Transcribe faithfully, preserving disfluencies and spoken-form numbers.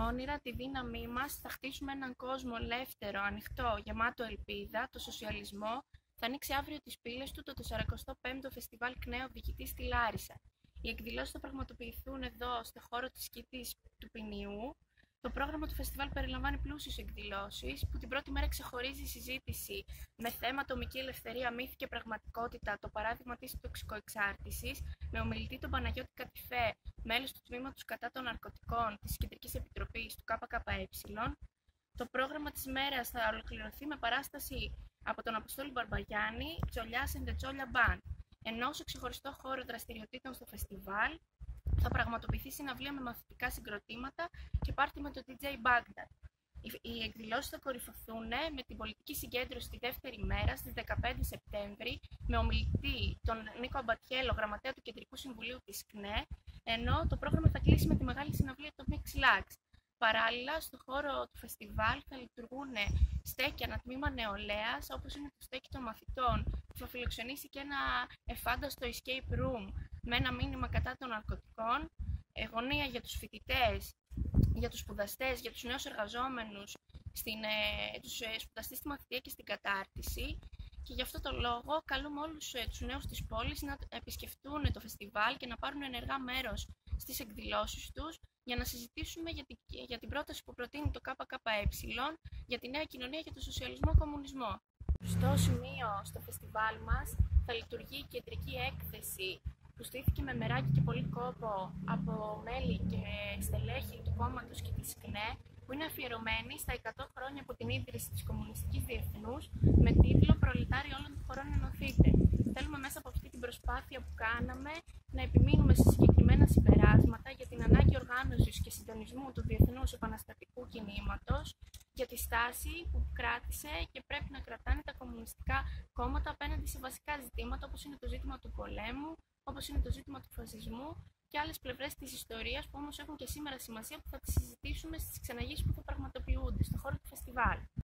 όνειρα, τη δύναμή μας, θα χτίσουμε έναν κόσμο ελεύθερο, ανοιχτό, γεμάτο ελπίδα, το σοσιαλισμό. Θα ανοίξει αύριο τις πύλες του το τεσσαρακοστό πέμπτο Φεστιβάλ ΚΝΕ Οδηγητής στη Λάρισα. Οι εκδηλώσεις θα πραγματοποιηθούν εδώ, στο χώρο της Σκήτης του Ποινιού. Το πρόγραμμα του φεστιβάλ περιλαμβάνει πλούσιες εκδηλώσεις, που την πρώτη μέρα ξεχωρίζει η συζήτηση με θέμα ατομική ελευθερία, μύθη και πραγματικότητα, το παράδειγμα της τοξικοεξάρτησης, με ομιλητή τον Παναγιώτη Κατιφέ, μέλος του τμήματος κατά των ναρκωτικών της Κεντρικής Επιτροπής του ΚΚΕ. Το πρόγραμμα της μέρας θα ολοκληρωθεί με παράσταση από τον Αποστόλη Μπαρμπαγιάννη, Τζολιάς and the Τζόλια Band. Ενώ σε ξεχωριστό χώρο δραστηριοτήτων στο φεστιβάλ θα πραγματοποιηθεί συναυλία με μαθητικά συγκροτήματα και πάρτι με το ντι τζέι Baghdad. Οι εκδηλώσεις θα κορυφωθούν με την πολιτική συγκέντρωση τη δεύτερη μέρα στις δεκαπέντε Σεπτέμβρη με ομιλητή τον Νίκο Αμπατιέλο, γραμματέα του Κεντρικού Συμβουλίου της ΚΝΕ, ενώ το πρόγραμμα θα κλείσει με τη μεγάλη συναυλία το Mix Lax. Παράλληλα, στο χώρο του φεστιβάλ θα λειτουργούν στέκια, ένα τμήμα νεολαίας, όπως είναι το στέκι των μαθητών, που θα φιλοξενήσει και ένα εφάνταστο escape room με ένα μήνυμα κατά των ναρκωτικών, γωνία για τους φοιτητές, για τους σπουδαστές, για τους νέους εργαζόμενους, στην, ε, τους ε, σπουδαστές στη μαθητεία και στην κατάρτιση. Και γι' αυτό το λόγο καλούμε όλους ε, τους νέους της πόλης να επισκεφτούν το φεστιβάλ και να πάρουν ενεργά μέρος στις εκδηλώσεις τους, για να συζητήσουμε για την, για την πρόταση που προτείνει το ΚΚΕ για τη νέα κοινωνία και το σοσιαλισμό-κομμουνισμό. Στο σημείο, στο φεστιβάλ μας, θα λειτουργεί η κεντρική έκθεση που στήθηκε με μεράκι και πολύ κόπο από μέλη και στελέχη του κόμματος και της ΚΝΕ, που είναι αφιερωμένη στα εκατό χρόνια από την ίδρυση της Κομμουνιστικής Διεθνούς με τίτλο «Προλετάριοι όλων των χωρών ενωθείτε». Θέλουμε μέσα από αυτή την προσπάθεια που κάναμε να επιμείνουμε σε συγκεκριμένα συμπεράσματα για την ανάγκη οργάνωσης και συντονισμού του διεθνούς επαναστατικού κινήματος, για τη στάση που κράτησε και πρέπει να κρατάνε τα κομμουνιστικά κόμματα απέναντι σε βασικά ζητήματα, όπως είναι το ζήτημα του πολέμου, όπως είναι το ζήτημα του φασισμού και άλλες πλευρές της ιστορίας που όμως έχουν και σήμερα σημασία, που θα τις συζητήσουμε στις ξεναγήσεις που θα πραγματοποιούνται στο χώρο του φεστιβάλ.